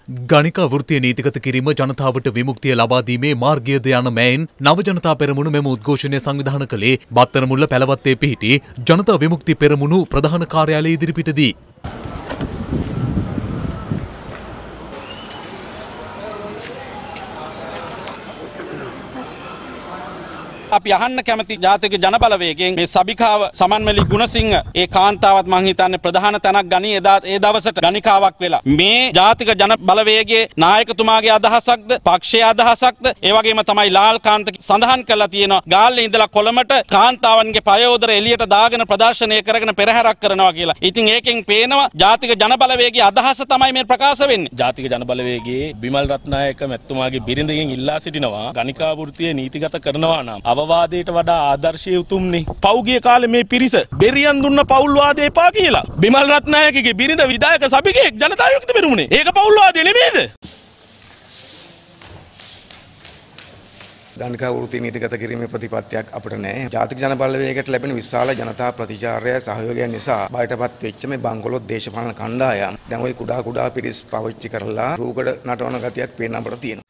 ගණිකා වෘත්තිය නීතිගත කිරීම ජනතාවට විමුක්තිය ලබා දීමේ මාර්ගයද යන මෙයින් නව ජනතා පෙරමුණ මෙම උද්ඝෝෂණය සංවිධානය කළේ බත්තරමුල්ල පැලවත්තේ පිහිටි ජනතා විමුක්ති පෙරමුණු ප්‍රධාන කාර්යාලය ඉදිරිපිටදී. අපි අහන්න කැමති ජාතික ජනබලවේගයෙන් මේ සබිකාව සමන්මැලි ගුණසිංහ ඒ කාන්තාවත් මං හිතන්නේ ප්‍රධාන තැනක් ගනී ඒ දවසට ගණිකාවක් වෙලා මේ ජාතික ජනබලවේගයේ නායකතුමාගේ අදහසක්ද පක්ෂයේ අදහසක්ද ඒ වගේම තමයි ලාල් කාන්ත සඳහන් කරලා තියෙනවා ගාල්ලේ ඉඳලා කොළඹට කාන්තාවන්ගේ පයෝදර එළියට දාගෙන ප්‍රදර්ශනය කරගෙන පෙරහැරක් කරනවා කියලා. ඉතින් ඒකෙන් පේනවා ජාතික ජනබලවේගයේ අදහස තමයි මේ ප්‍රකාශ වෙන්නේ. ජාතික ජනබලවේගයේ බිමල් රත්නායක මැතිතුමාගේ බිරිඳගෙන් ඉල්ලා සිටිනවා ගණිකා වෘත්තිය නීතිගත කරනවා නම් අවවාදයට වඩා ආදර්ශය උතුම්නේ. පෞගිය කාලේ මේ පිරිස බෙරියන් දුන්න පෞල් වාදේ එපා කියලා. බිමල් රත්නායකගේ බිරිඳ විධායක සභිකේ ජනතා විමුක්ති පෙරමුණේ. ඒක පෞල් වාදේ නෙමෙයිද? ගණිකා වෘත්තිය නීතිගත කිරීමේ ප්‍රතිපත්තියක් අපිට නැහැ. ජාතික ජනබලවේගයට ලැබෙන විශාල ජනතා ප්‍රතිචාරය සහයෝගය නිසා බයටපත් වෙච්ච මේ බංගලොත් දේශපාලන කණ්ඩායම් දැන් ওই කුඩා පිරිස් පාවිච්චි කරලා රූකඩ නටවන ගතියක් පේන්න අපට තියෙනවා.